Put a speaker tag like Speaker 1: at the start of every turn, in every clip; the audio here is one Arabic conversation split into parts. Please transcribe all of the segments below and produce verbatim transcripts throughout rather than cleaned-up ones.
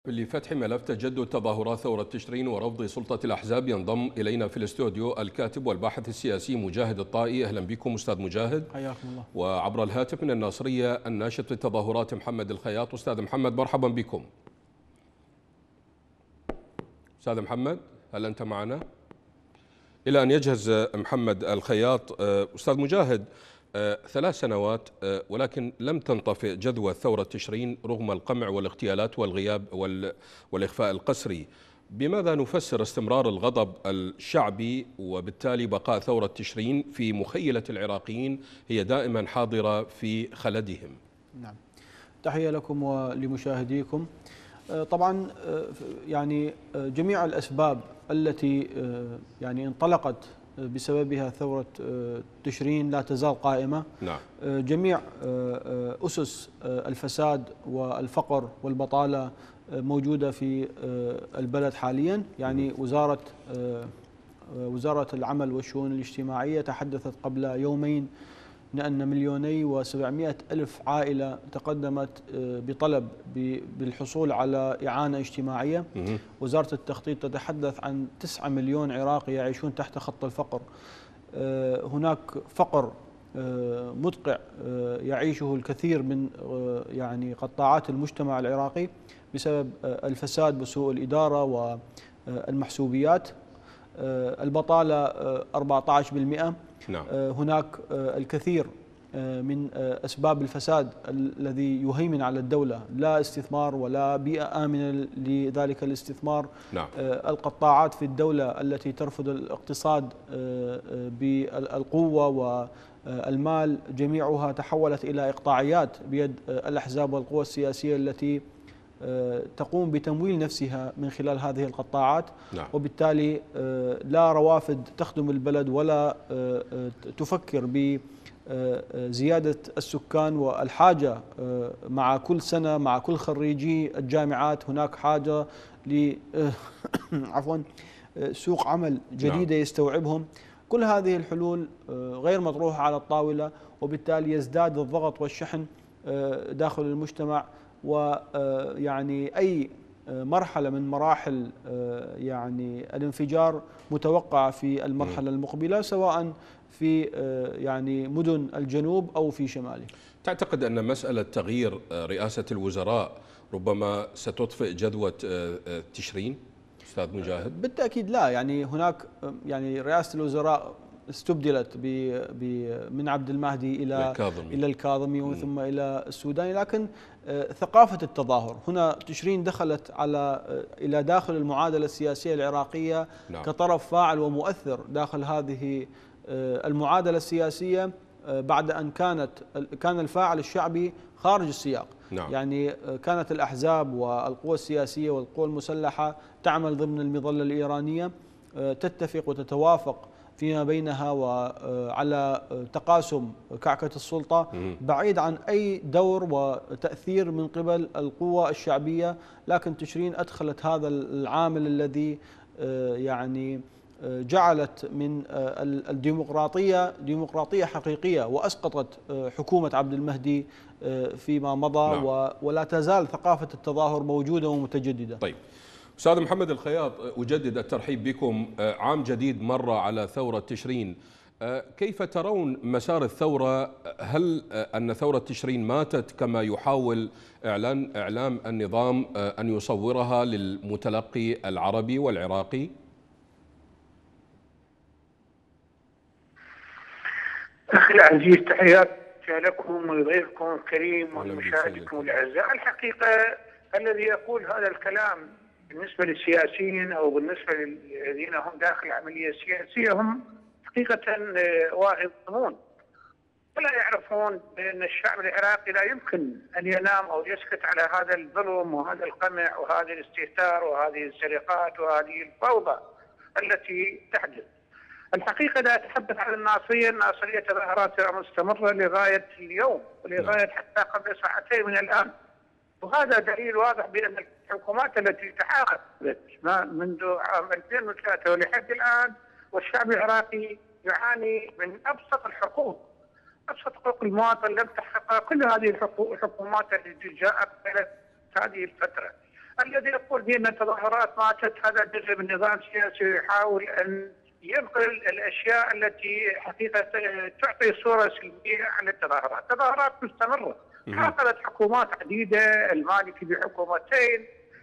Speaker 1: لفتح ملف تجدد تظاهرات ثورة تشرين ورفض سلطة الأحزاب ينضم إلينا في الاستوديو الكاتب والباحث السياسي مجاهد الطائي. أهلا بكم أستاذ مجاهد.
Speaker 2: حياكم الله.
Speaker 1: وعبر الهاتف من الناصرية الناشط في التظاهرات محمد الخياط. أستاذ محمد مرحبا بكم. أستاذ محمد هل أنت معنا؟ إلى أن يجهز محمد الخياط، أستاذ مجاهد، ثلاث سنوات ولكن لم تنطفئ جذوة ثورة تشرين رغم القمع والاغتيالات والغياب والإخفاء القسري. بماذا نفسر استمرار الغضب الشعبي وبالتالي بقاء ثورة تشرين في مخيلة العراقيين هي دائما حاضرة في خلدهم؟
Speaker 2: نعم، تحية لكم ولمشاهديكم. طبعا يعني جميع الأسباب التي يعني انطلقت بسببها ثورة تشرين لا تزال قائمة.
Speaker 1: نعم.
Speaker 2: جميع أسس الفساد والفقر والبطالة موجودة في البلد حاليا. يعني وزارة وزارة العمل والشؤون الاجتماعية تحدثت قبل يومين أن مليوني وسبعمائة ألف عائلة تقدمت بطلب بالحصول على إعانة اجتماعية. وزارة التخطيط تتحدث عن تسعة مليون عراقي يعيشون تحت خط الفقر. هناك فقر مدقع يعيشه الكثير من يعني قطاعات المجتمع العراقي بسبب الفساد وسوء الإدارة والمحسوبيات. البطالة أربعة عشر بالمئة.
Speaker 1: نعم.
Speaker 2: هناك الكثير من أسباب الفساد الذي يهيمن على الدولة، لا استثمار ولا بيئة آمنة لذلك الاستثمار.
Speaker 1: نعم.
Speaker 2: القطاعات في الدولة التي ترفض الاقتصاد بالقوة والمال جميعها تحولت إلى إقطاعيات بيد الأحزاب والقوى السياسية التي تقوم بتمويل نفسها من خلال هذه القطاعات.
Speaker 1: نعم.
Speaker 2: وبالتالي لا روافد تخدم البلد ولا تفكر بزيادة السكان والحاجة مع كل سنة مع كل خريجي الجامعات هناك حاجة ل عفوا سوق عمل جديدة يستوعبهم. كل هذه الحلول غير مطروحة على الطاولة، وبالتالي يزداد الضغط والشحن داخل المجتمع. ويعني أي مرحلة من مراحل يعني الانفجار متوقعة في المرحلة المقبلة، سواء في يعني مدن الجنوب أو في شماله.
Speaker 1: تعتقد أن مسألة تغيير رئاسة الوزراء ربما ستطفئ جذوة تشرين أستاذ مجاهد؟
Speaker 2: بالتأكيد لا. يعني هناك يعني رئاسة الوزراء استبدلت من عبد المهدي إلى
Speaker 1: الكاظمي.
Speaker 2: إلى الكاظمي ومن ثم إلى السوداني، لكن ثقافة التظاهر هنا تشرين دخلت على إلى داخل المعادلة السياسية العراقية. نعم. كطرف فاعل ومؤثر داخل هذه المعادلة السياسية بعد أن كانت كان الفاعل الشعبي خارج السياق.
Speaker 1: نعم.
Speaker 2: يعني كانت الأحزاب والقوى السياسية والقوى المسلحة تعمل ضمن المظلة الإيرانية، تتفق وتتوافق فيما بينها وعلى تقاسم كعكة السلطة بعيد عن أي دور وتأثير من قبل القوى الشعبية. لكن تشرين أدخلت هذا العامل الذي يعني جعلت من الديمقراطية ديمقراطية حقيقية، وأسقطت حكومة عبد المهدي فيما مضى. نعم. ولا تزال ثقافة التظاهر موجودة ومتجددة.
Speaker 1: طيب أستاذ محمد الخياط، أجدد الترحيب بكم. عام جديد مر على ثورة تشرين، كيف ترون مسار الثورة؟ هل أن ثورة تشرين ماتت كما يحاول إعلان إعلام النظام أن يصورها للمتلقي العربي والعراقي؟
Speaker 3: أخي العزيز، تحياتي لكم ولضيفكم الكريم ولمشاهديكم الأعزاء. الحقيقة الذي يقول هذا الكلام بالنسبة للسياسيين أو بالنسبة للذين هم داخل العملية السياسية هم حقيقة واعظون، ولا يعرفون بأن الشعب العراقي لا يمكن أن ينام أو يسكت على هذا الظلم وهذا القمع وهذا الاستهتار وهذه السرقات وهذه الفوضى التي تحدث. الحقيقة لا أتحدث عن الناصرية، الناصرية تظاهراتها مستمرة لغاية اليوم ولغاية حتى قبل ساعتين من الآن، وهذا دليل واضح بأن الحكومات التي تحاربت منذ عام ألفين وثلاثة ولحد الآن والشعب العراقي يعاني من أبسط الحقوق، أبسط حقوق المواطن لم تحققها كل هذه الحكومات التي جاءت خلال هذه الفترة. الذي يقول بأن التظاهرات ماتت هذا جزء من النظام السياسي يحاول أن ينقل الأشياء التي حقيقة تعطي صورة سلبية عن التظاهرات. التظاهرات مستمرة، حصلت حكومات عديدة، المالكي بحكومتين،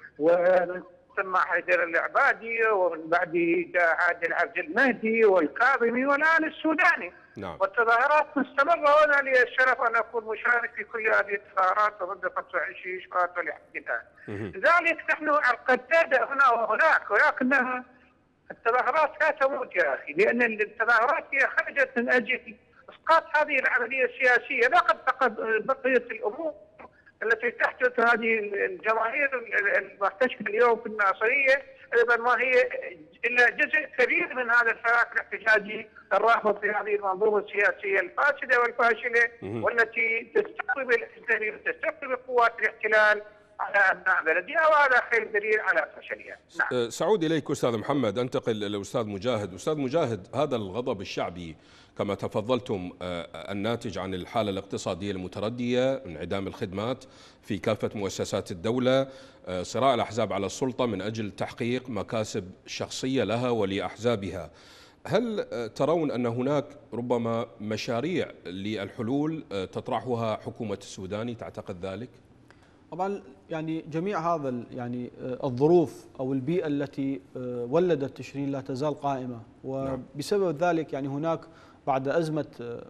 Speaker 3: وثم حيدر العبادي، ومن بعده جاء عادل عبد المهدي والكاظمي والآن السوداني.
Speaker 1: نعم.
Speaker 3: والتظاهرات مستمرة، وأنا لي الشرف أن أكون مشارك في كل هذه التظاهرات ضد خمسة وعشرين شباط ولحد الآن. لذلك نحن قد تبدأ هنا وهناك، ولكنها التظاهرات لا تموت يا أخي، لأن التظاهرات هي خرجت من أجل إسقاط هذه العملية السياسية، لا قد بقية الأمور التي تحدث هذه الجماهير المحتشمة اليوم في الناصرية أيضا ما هي إلا جزء كبير من هذا الحراك الاحتجاجي الرافض في هذه المنظومة السياسية الفاسدة والفاشلة، والتي تستقطب الأحزاب وتستقطب قوات الاحتلال على أبناء بلدها، وهذا خير دليل على فشلها.
Speaker 1: نعم. سأعود إليك أستاذ محمد، أنتقل للأستاذ مجاهد. أستاذ مجاهد، هذا الغضب الشعبي كما تفضلتم الناتج عن الحالة الاقتصادية المتردية، انعدام الخدمات في كافة مؤسسات الدولة، صراع الأحزاب على السلطة من أجل تحقيق مكاسب شخصية لها ولأحزابها، هل ترون أن هناك ربما مشاريع للحلول تطرحها حكومة السوداني؟ تعتقد ذلك؟
Speaker 2: طبعا يعني جميع هذا يعني الظروف او البيئه التي ولدت تشرين لا تزال قائمه، وبسبب ذلك يعني هناك بعد ازمه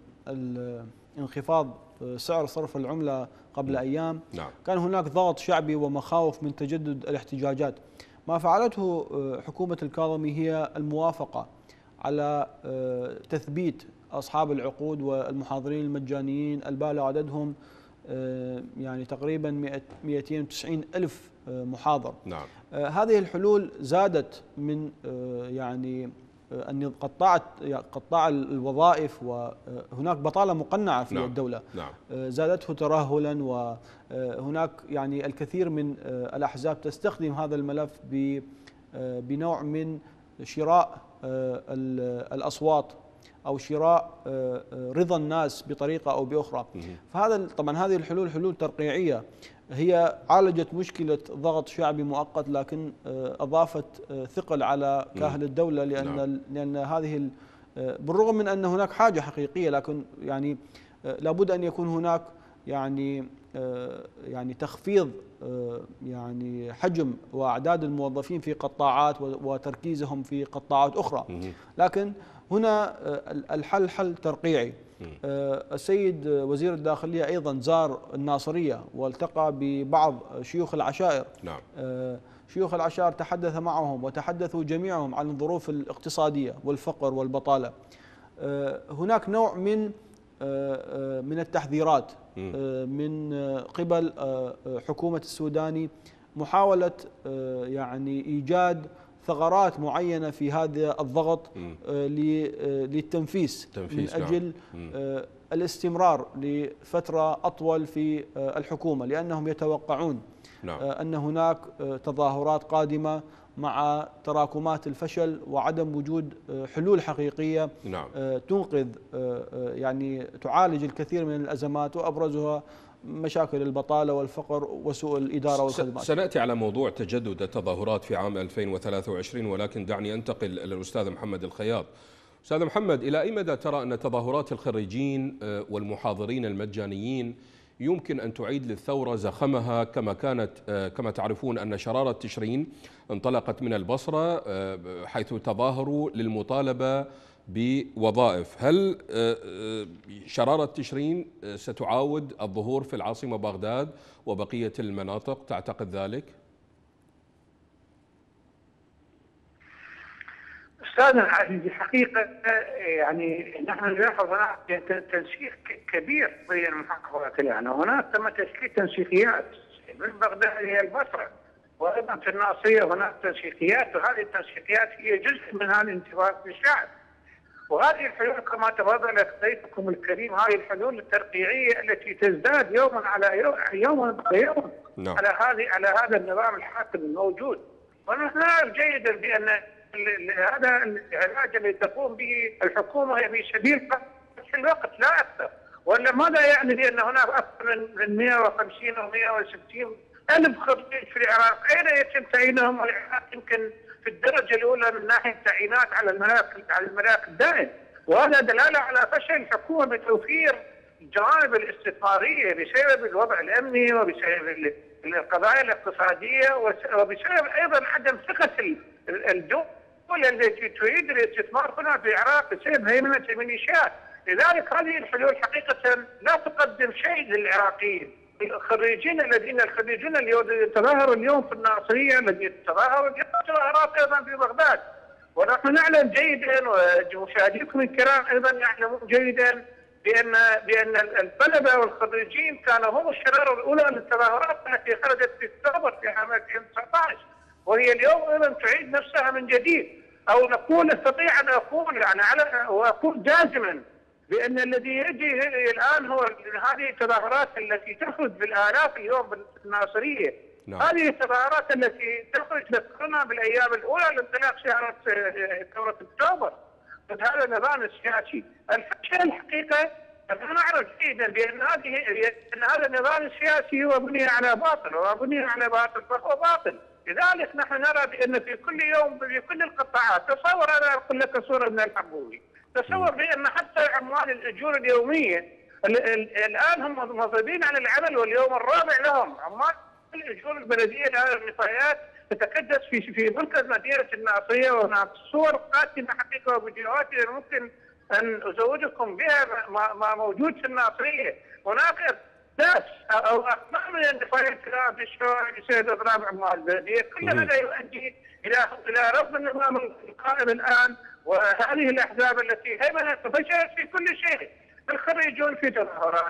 Speaker 2: انخفاض سعر صرف العمله قبل ايام
Speaker 1: نعم.
Speaker 2: كان هناك ضغط شعبي ومخاوف من تجدد الاحتجاجات. ما فعلته حكومه الكاظمي هي الموافقه على تثبيت اصحاب العقود والمحاضرين المجانيين البالغ عددهم يعني تقريبا مئتين وتسعين ألف محاضر.
Speaker 1: نعم.
Speaker 2: هذه الحلول زادت من يعني أن قطعت قطاع الوظائف، وهناك بطالة مقنعة في
Speaker 1: نعم.
Speaker 2: الدولة.
Speaker 1: نعم.
Speaker 2: زادته ترهلا، وهناك يعني الكثير من الأحزاب تستخدم هذا الملف بنوع من شراء الأصوات أو شراء رضا الناس بطريقة أو بأخرى. فهذا طبعا هذه الحلول حلول ترقيعية، هي عالجت مشكلة ضغط شعبي مؤقت، لكن أضافت ثقل على كاهل الدولة، لأن لأن هذه بالرغم من أن هناك حاجة حقيقية، لكن يعني لابد أن يكون هناك يعني يعني تخفيض يعني حجم وأعداد الموظفين في قطاعات وتركيزهم في قطاعات أخرى. لكن هنا الحل حل ترقيعي. السيد وزير الداخلية أيضا زار الناصرية والتقى ببعض شيوخ العشائر.
Speaker 1: نعم.
Speaker 2: شيوخ العشائر تحدث معهم وتحدثوا جميعهم عن الظروف الاقتصادية والفقر والبطالة. هناك نوع من من التحذيرات من قبل حكومة السوداني، محاولة يعني إيجاد ثغرات معينة في هذا الضغط للتنفيس من أجل نعم. الاستمرار لفترة أطول في الحكومة، لأنهم يتوقعون نعم. أن هناك تظاهرات قادمة مع تراكمات الفشل وعدم وجود حلول حقيقية
Speaker 1: نعم.
Speaker 2: تنقذ يعني تعالج الكثير من الأزمات، وأبرزها مشاكل البطالة والفقر وسوء الإدارة والخدمات.
Speaker 1: سنأتي على موضوع تجدد التظاهرات في عام ألفين وثلاثة وعشرين، ولكن دعني أنتقل للأستاذ محمد الخياط. أستاذ محمد، إلى أي مدى ترى أن تظاهرات الخريجين والمحاضرين المجانيين يمكن أن تعيد للثورة زخمها كما كانت؟ كما تعرفون أن شرارة تشرين انطلقت من البصرة حيث تظاهروا للمطالبة بوظائف. هل شرارة تشرين ستعاود الظهور في العاصمة بغداد وبقية المناطق؟ تعتقد ذلك؟
Speaker 3: أستاذنا العزيز، الحقيقة يعني نحن نلاحظ هناك تنسيق كبير بين المحافظات الآن، وهناك تم تشكيل تنسيقيات من بغداد إلى البصرة، وأيضا في الناصرية هناك تنسيقيات، وهذه التنسيقيات هي جزء من هذا الانتفاضة في الشعب. وهذه الحلول كما تفضل ضيفكم الكريم، هذه الحلول الترقيعية التي تزداد يوما على يوم يوما بعد يوم
Speaker 1: نعم.
Speaker 3: على هذه على هذا النظام الحاكم الموجود. ونحن نعرف جيدا بأن هذا العلاج الذي تقوم به الحكومة هي في سبيل قتل الوقت لا أكثر. ولا ماذا يعني بأن هناك أكثر من مئة وخمسين أو مئة وستين ألف خريج في العراق، أين يتم تعيينهم؟ العراق يمكن في الدرجة الأولى من ناحية التعيينات على الملاك على الملاك الدائم، وهذا دلالة على فشل الحكومة بتوفير الجوانب الاستثمارية بسبب الوضع الأمني وبسبب القضايا الاقتصادية وبسبب أيضا عدم ثقة الدول التي تريد الاستثمار هنا في العراق بسبب هيمنة الميليشيات. لذلك هذه الحلول حقيقة لا تقدم شيء للعراقيين. الخريجين الذين الخريجون اليوم يتظاهروا اليوم في الناصرية، الذين يتظاهروا اليوم تظاهرات أيضا في بغداد، ونحن نعلم جيدا ومشاهديكم الكرام أيضا يعلمون جيدا بأن بأن الطلبة والخريجين كانوا هم الشرارة الأولى للتظاهرات التي خرجت في أكتوبر في عام ألفين وتسعة عشر، وهي اليوم أيضا تعيد نفسها من جديد. أو نقول استطيع أن أقول يعني على وأقول جازما بأن الذي يجي الآن هو هذه التظاهرات التي تخرج بالآلاف اليوم بالناصرية. نعم. هذه التظاهرات التي تخرج تذكرنا بالأيام الأولى لانطلاق شهر ثورة أكتوبر ضد هذا النظام السياسي. الفشل الحقيقة نحن نعرف جيدا بأن هذه أن هذا النظام السياسي هو بني على باطل، وبني على باطل فهو باطل. لذلك نحن نرى بأن في كل يوم في كل القطاعات، تصور أنا أقول لك صورة من الحبوبي، تصور بأن حتى عمال الأجور اليومية الآن هم مضربين عن العمل، واليوم الرابع لهم. عمال الأجور البلدية الآن النفايات تتكدس في في مركز مدينة الناصرية، وهناك صور قاتمة حقيقة وفيديوهات ممكن أن أزودكم بها ما, ما موجود في الناصرية. هناك ناس أو أكثر من النفايات في الشوارع بسبب إضراب عمال البلدية. كل هذا يؤدي إلى إلى رفض النظام القائم الآن، وهذه الأحزاب التي هيمنت فشلت في كل شيء. الخريجون في تظاهرات،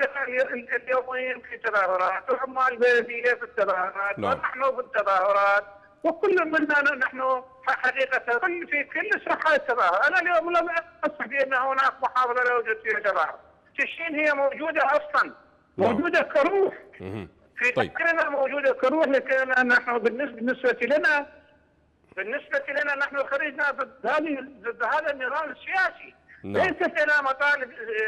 Speaker 3: اليوميين في تظاهرات، وعمال البلدية في التظاهرات، no. ونحن في التظاهرات، وكل منا نحن حقيقة كل في كل ساحات التظاهر. أنا اليوم لم أسمع بأن هناك محافظة لا يوجد فيها تظاهر. تشين هي موجودة أصلا، موجودة no. كروح في تفكيرنا، موجودة كروح. لكن نحن بالنسبة لنا بالنسبة لنا نحن خرجنا ضد هذه ضد هذا النظام السياسي. نعم. ليست لنا مطالب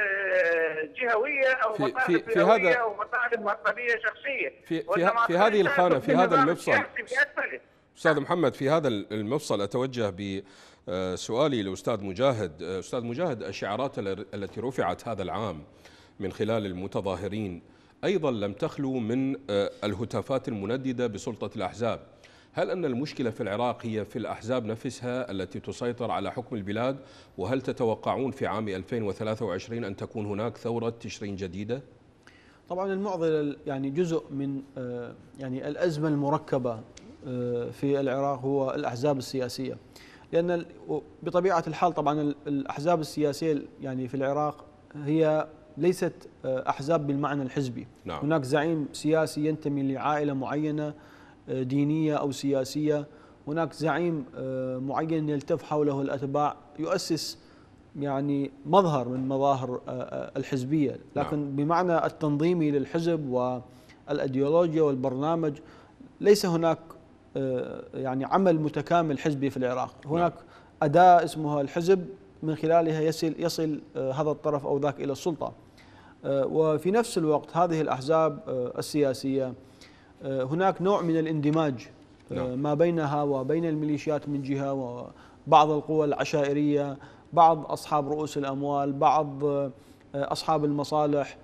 Speaker 3: جهوية أو
Speaker 1: في
Speaker 3: مطالب
Speaker 1: في, في هذا
Speaker 3: أو مطالب مطلبية شخصية.
Speaker 1: في في, في هذه الخانة، في هذا المفصل أستاذ محمد، في هذا المفصل أتوجه بسؤالي لأستاذ مجاهد. أستاذ مجاهد، الشعارات التي رفعت هذا العام من خلال المتظاهرين أيضا لم تخلو من الهتافات المنددة بسلطة الأحزاب. هل أن المشكلة في العراق هي في الأحزاب نفسها التي تسيطر على حكم البلاد؟ وهل تتوقعون في عام ألفين وثلاثة وعشرين أن تكون هناك ثورة تشرين جديدة؟
Speaker 2: طبعا المعضلة يعني جزء من يعني الأزمة المركبة في العراق هو الأحزاب السياسية، لأن بطبيعة الحال طبعا الأحزاب السياسية يعني في العراق هي ليست أحزاب بالمعنى الحزبي. نعم. هناك زعيم سياسي ينتمي لعائلة معينة دينية أو سياسية، هناك زعيم معين يلتف حوله الأتباع، يؤسس يعني مظهر من مظاهر الحزبية، لكن نعم. بمعنى التنظيمي للحزب والأيديولوجيا والبرنامج ليس هناك يعني عمل متكامل حزبي في العراق. هناك نعم. أداة اسمها الحزب من خلالها يصل يصل هذا الطرف أو ذاك إلى السلطة، وفي نفس الوقت هذه الأحزاب السياسية هناك نوع من الاندماج نعم. ما بينها وبين الميليشيات من جهة، وبعض القوى العشائرية، بعض أصحاب رؤوس الأموال، بعض أصحاب المصالح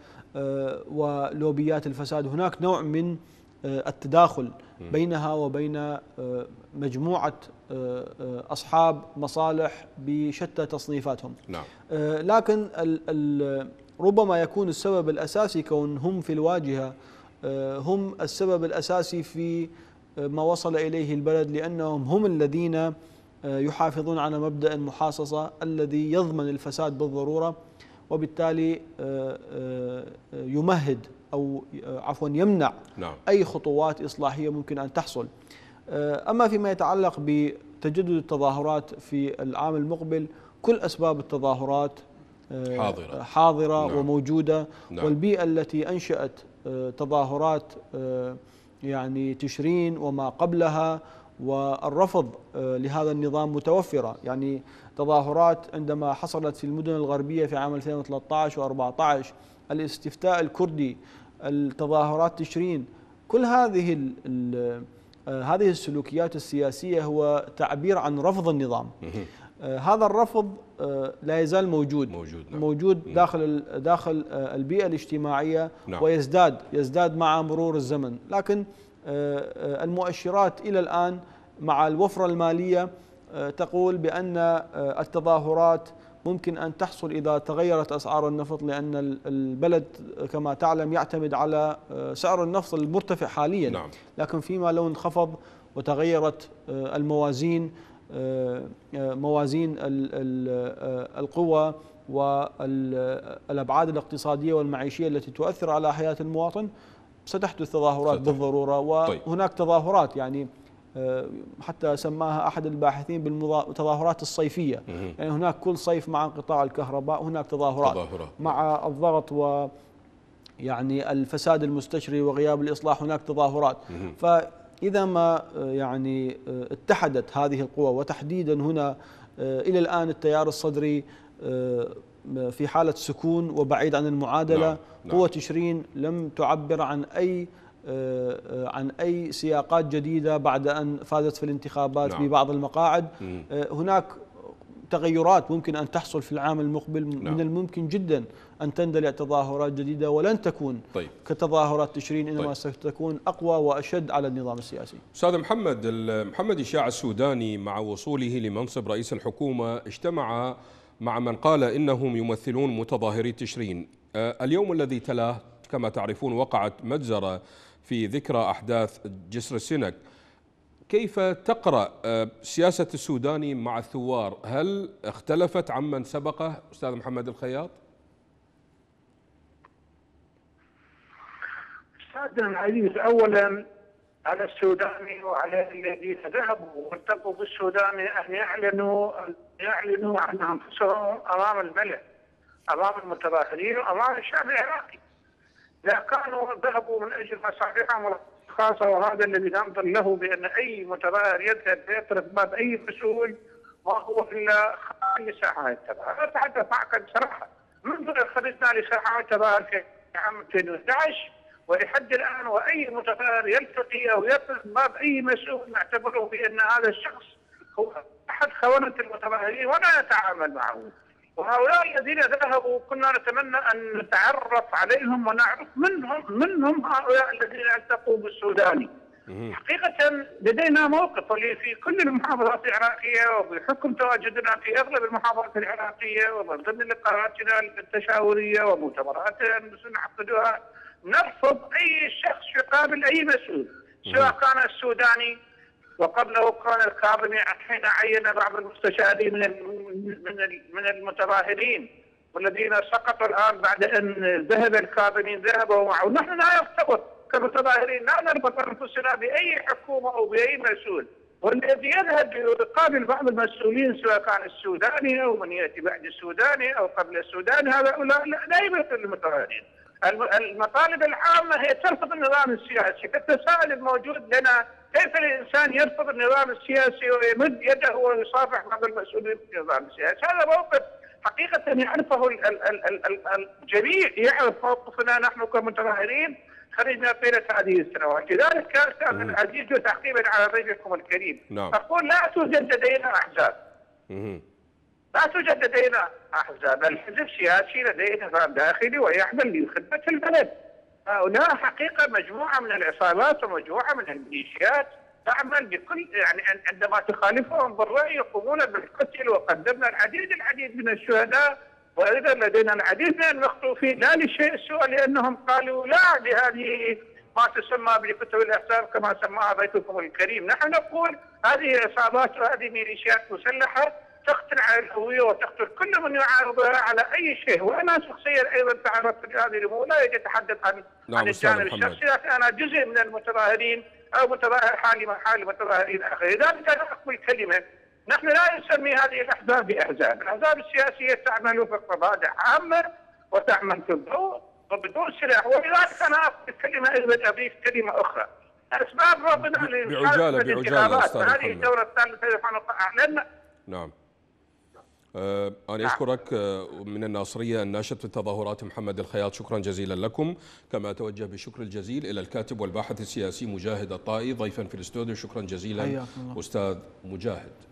Speaker 2: ولوبيات الفساد. هناك نوع من التداخل بينها وبين مجموعة أصحاب مصالح بشتى تصنيفاتهم نعم. لكن ربما يكون السبب الأساسي كون هم في الواجهة هم السبب الأساسي في ما وصل إليه البلد، لأنهم هم الذين يحافظون على مبدأ المحاصصة الذي يضمن الفساد بالضرورة، وبالتالي يمهد أو عفوا يمنع نعم. أي خطوات إصلاحية ممكن أن تحصل. أما فيما يتعلق بتجدد التظاهرات في العام المقبل، كل أسباب التظاهرات حاضرة, حاضرة نعم. وموجودة نعم. والبيئة التي أنشأت تظاهرات يعني تشرين وما قبلها والرفض لهذا النظام متوفرة. يعني تظاهرات عندما حصلت في المدن الغربية في عام ألفين وثلاثة عشر وأربعة عشر، الاستفتاء الكردي، التظاهرات تشرين، كل هذه ال ال هذه السلوكيات السياسية هو تعبير عن رفض النظام. هذا الرفض لا يزال موجود
Speaker 1: موجود, نعم.
Speaker 2: موجود داخل داخل البيئة الاجتماعية،
Speaker 1: نعم.
Speaker 2: ويزداد يزداد مع مرور الزمن. لكن المؤشرات إلى الآن مع الوفرة المالية تقول بأن التظاهرات ممكن أن تحصل إذا تغيرت أسعار النفط، لأن البلد كما تعلم يعتمد على سعر النفط المرتفع حاليا.
Speaker 1: نعم.
Speaker 2: لكن فيما لو انخفض وتغيرت الموازين موازين القوى والأبعاد الاقتصادية والمعيشية التي تؤثر على حياة المواطن، ستحدث تظاهرات ستح. بالضرورة. وهناك طيب. تظاهرات يعني حتى سماها أحد الباحثين بالتظاهرات الصيفية. مم. يعني هناك كل صيف مع انقطاع الكهرباء هناك تظاهرات, تظاهرات. مع الضغط و يعني الفساد المستشري وغياب الإصلاح هناك تظاهرات. مم. فإذا ما يعني اتحدت هذه القوى، وتحديدا هنا إلى الآن التيار الصدري في حالة سكون وبعيد عن المعادلة. نعم. نعم. قوة تشرين لم تعبر عن أي عن أي سياقات جديدة بعد أن فازت في الانتخابات. نعم. ببعض المقاعد. مم. هناك تغيرات ممكن أن تحصل في العام المقبل. نعم. من الممكن جدا أن تندلع تظاهرات جديدة، ولن تكون طيب. كتظاهرات تشرين، إنما طيب. ستكون أقوى وأشد على النظام السياسي.
Speaker 1: أستاذ محمد، محمد يشاع السوداني مع وصوله لمنصب رئيس الحكومة اجتمع مع من قال إنهم يمثلون متظاهري تشرين. اليوم الذي تلاه كما تعرفون وقعت مجزرة في ذكرى أحداث جسر السنك. كيف تقرأ سياسة السوداني مع الثوار؟ هل اختلفت عمن سبقه أستاذ محمد الخياط؟
Speaker 3: أستاذنا العزيز، أولا على السوداني وعلى الذين ذهبوا والتقوا بالسوداني أن يعلنوا يعلنوا عن أنفسهم أمام الملأ، أمام المتظاهرين وأمام الشعب العراقي. إذا كانوا ذهبوا من أجل مصالحهم الخاصة، وهذا الذي ننظر له بأن أي متظاهر يذهب ليطرد باب أي مسؤول ما هو إلا خارج لساحات التظاهر. أتحدث معك بصراحة، منذ خرجنا لساحات التظاهر في عام ألفين وإحدى عشر ولحد الآن، وأي متظاهر يلتقي أو يطرد باب أي مسؤول نعتبره بأن هذا الشخص هو أحد خونة المتظاهرين ولا نتعامل معه. وهؤلاء الذين ذهبوا كنا نتمنى أن نتعرف عليهم ونعرف منهم منهم هؤلاء الذين التقوا بالسوداني. حقيقة لدينا موقف في كل المحافظات العراقية، وبحكم تواجدنا في أغلب المحافظات العراقية ومن ضمن لقاءاتنا التشاورية ومؤتمرات نعقدها، نرفض أي شخص يقابل أي مسؤول، سواء كان السوداني وقبله كان الكاظمي حين عين بعض المستشارين من من من المتظاهرين والذين سقطوا الان بعد ان ذهب الكاظمي ذهبوا معه. نحن لا نرتبط كمتظاهرين، لا نربط انفسنا باي حكومه او باي مسؤول، والذي يذهب يقابل بعض المسؤولين سواء كان السوداني او من ياتي بعد السوداني او قبل السوداني، هؤلاء لا يمثل المتظاهرين. المطالب العامه هي ترفض النظام السياسي. التساؤل الموجود لنا، كيف الانسان يرفض النظام السياسي ويمد يده ويصافح بعض المسؤولين في النظام السياسي؟ هذا موقف حقيقه يعرفه الجميع، يعرف موقفنا نحن كمتظاهرين خرجنا طيله هذه السنوات. لذلك استاذ العزيز وتعقيبا على ضيفكم الكريم، نعم. اقول لا توجد لدينا احزاب. لا توجد لدينا احزاب، الحزب السياسي لديه نظام داخلي ويعمل لخدمه البلد. هؤلاء حقيقه مجموعه من العصابات ومجموعه من الميليشيات تعمل بكل يعني عندما تخالفهم بالراي يقومون بالقتل، وقدمنا العديد العديد من الشهداء، وايضا لدينا العديد من المخطوفين، لا لشيء سوى لانهم قالوا لا لهذه ما تسمى بكتب الاحزاب كما سماها ضيفكم الكريم. نحن نقول هذه عصابات وهذه ميليشيات مسلحه تقتل على الهويه وتقتل كل من يعارضها على اي شيء. وانا شخصيا ايضا تعرضت لهذه الامور، لا يجب اتحدث عن
Speaker 1: نعم
Speaker 3: عن الجانب الشخصي، لكن انا جزء من المتظاهرين او متظاهر حالي من حال متظاهرين اخرين. لذلك انا اقول كلمه، نحن لا نسمي هذه الاحزاب باحزاب، الاحزاب السياسيه تعمل في مبادئ عامه وتعمل في الضوء وبدون سلاح. ولذلك انا اقول كلمه ايضا اضيف كلمه اخرى. اسباب رفضنا
Speaker 1: بعجاله بعجاله استاذ
Speaker 3: هذه الدوره الثالثه لان
Speaker 1: نعم أنا أشكرك من الناصرية الناشط في التظاهرات محمد الخياط، شكرا جزيلا لكم. كما أتوجه بالشكر الجزيل إلى الكاتب والباحث السياسي مجاهد الطائي ضيفا في الاستوديو، شكرا جزيلا أستاذ مجاهد.